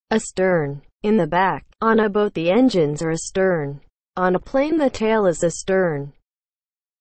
Astern. In the back. On a boat the engines are astern. On a plane the tail is astern.